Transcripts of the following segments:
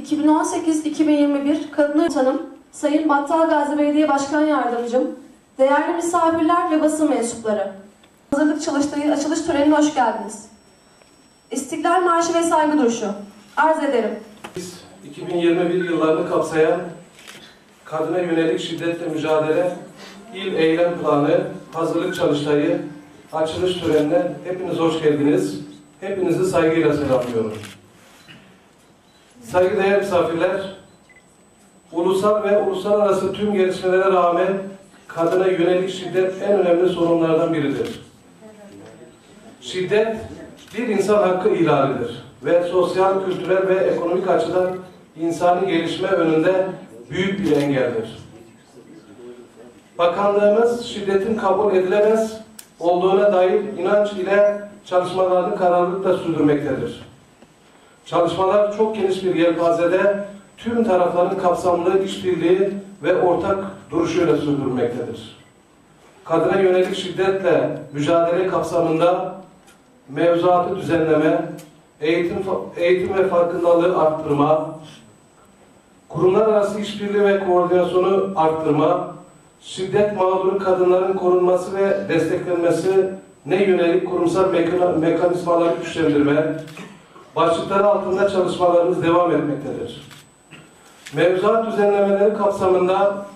2018-2021 Kadın Tanım, Sayın Battalgazi Belediye Başkan Yardımcım, değerli misafirler ve basın mensupları, hazırlık çalıştığı açılış törenine hoş geldiniz. İstiklal Marşı ve saygı duruşu. Arz ederim. 2021 yıllarını kapsayan kadına yönelik şiddetle mücadele İl Eylem Planı, hazırlık çalıştayı, açılış törenine hepiniz hoş geldiniz. Hepinizi saygıyla selamlıyorum. Saygıdeğer misafirler, ulusal ve uluslararası tüm gelişmelere rağmen kadına yönelik şiddet en önemli sorunlardan biridir. Şiddet bir insan hakkı ihlalidir ve sosyal, kültürel ve ekonomik açıdan insani gelişme önünde büyük bir engeldir. Bakanlığımız şiddetin kabul edilemez olduğuna dair inanç ile çalışmalarını kararlılıkla sürdürmektedir. Çalışmalar çok geniş bir yelpazede tüm tarafların kapsamlı işbirliği ve ortak duruşuyla sürdürülmektedir. Kadına yönelik şiddetle mücadele kapsamında mevzuatı düzenleme, eğitim ve farkındalığı arttırma, kurumlar arası işbirliği ve koordinasyonu arttırma, şiddet mağduru kadınların korunması ve desteklenmesine yönelik kurumsal mekanizmaları güçlendirme başlıkları altında çalışmalarımız devam etmektedir. Mevzuat düzenlemeleri kapsamında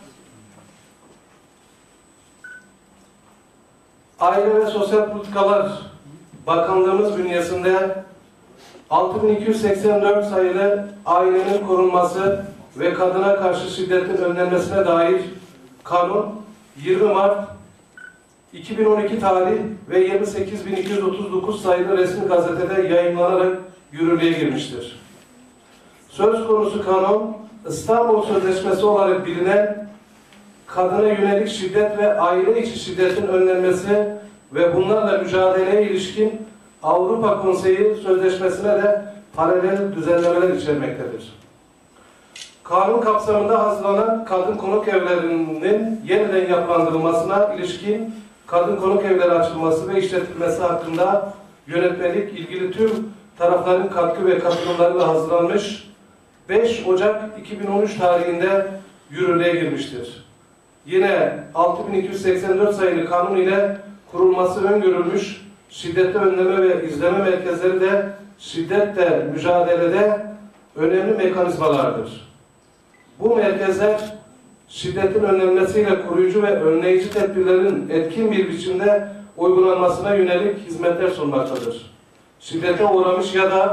Aile ve Sosyal Politikalar Bakanlığımız bünyesinde 6284 sayılı ailenin korunması ve kadına karşı şiddetin önlenmesine dair kanun 20 Mart 2012 tarih ve 28239 sayılı resmi gazetede yayınlanarak yürürlüğe girmiştir. Söz konusu kanun, İstanbul Sözleşmesi olarak bilinen kadına yönelik şiddet ve aile içi şiddetin önlenmesi ve bunlarla mücadeleye ilişkin Avrupa Konseyi Sözleşmesi'ne de paralel düzenlemeler içermektedir. Kanun kapsamında hazırlanan kadın konuk evlerinin yeniden yapılandırılmasına ilişkin kadın konuk evleri açılması ve işletilmesi hakkında yönetmelik ilgili tüm tarafların katkı ve katılımlarıyla hazırlanmış 5 Ocak 2013 tarihinde yürürlüğe girmiştir. Yine 6284 sayılı kanun ile kurulması öngörülmüş şiddeti önleme ve izleme merkezleri de şiddetle mücadelede önemli mekanizmalardır. Bu merkezler şiddetin önlenmesiyle koruyucu ve önleyici tedbirlerin etkin bir biçimde uygulanmasına yönelik hizmetler sunmaktadır. Şiddete uğramış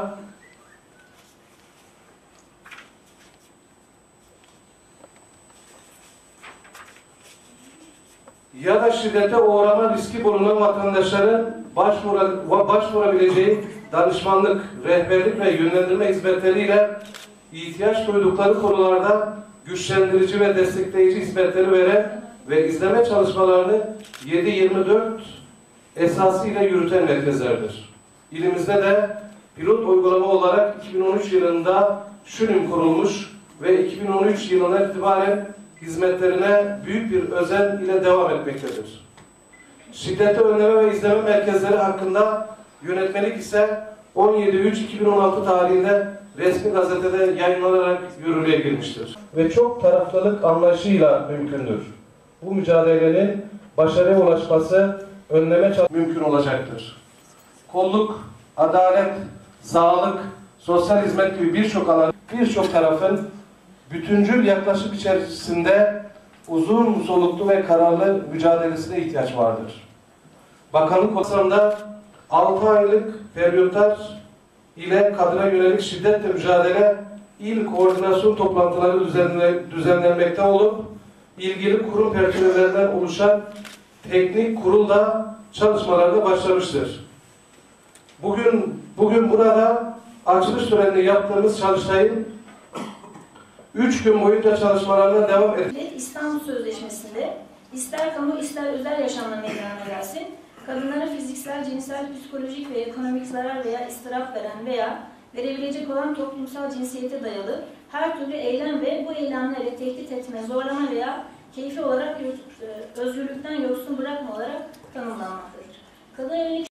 ya da şiddete uğrama riski bulunan vatandaşların başvurabileceği danışmanlık, rehberlik ve yönlendirme hizmetleriyle ihtiyaç duydukları konularda güçlendirici ve destekleyici hizmetleri veren ve izleme çalışmalarını 7/24 esasıyla yürüten merkezlerdir. İlimizde de pilot uygulama olarak 2013 yılında Şünüm kurulmuş ve 2013 yılından itibaren hizmetlerine büyük bir özen ile devam etmektedir. Şiddeti önleme ve izleme merkezleri hakkında yönetmelik ise 17/3/2016 tarihinde resmi gazetede yayınlanarak yürürlüğe girmiştir. Ve çok taraflılık anlayışıyla mümkündür. Bu mücadelenin başarıya ulaşması mümkün olacaktır. Kolluk, adalet, sağlık, sosyal hizmet gibi birçok tarafın bütüncül yaklaşım içerisinde uzun soluklu ve kararlı mücadelesine ihtiyaç vardır. Bakanlık kapsamında 6 aylık periyotlar ile kadına yönelik şiddetle mücadele il koordinasyon toplantıları düzenlenmekte olup ilgili kurum personellerinden oluşan teknik kurul da çalışmalarına başlamıştır. Bugün burada açılış törenini yaptığımız çalıştayın 3 gün boyunca çalışmalarına devam edecek. İstanbul Sözleşmesi'nde ister kamu ister özel yaşamla meydana gelsin, kadınlara fiziksel, cinsel, psikolojik ve ekonomik zarar veya ıstırap veren veya verebilecek olan toplumsal cinsiyete dayalı her türlü eylem ve bu eylemleri tehdit etme, zorlama veya keyfi olarak özgürlükten yoksun bırakma olarak tanımlanmaktadır. Kadına yönelik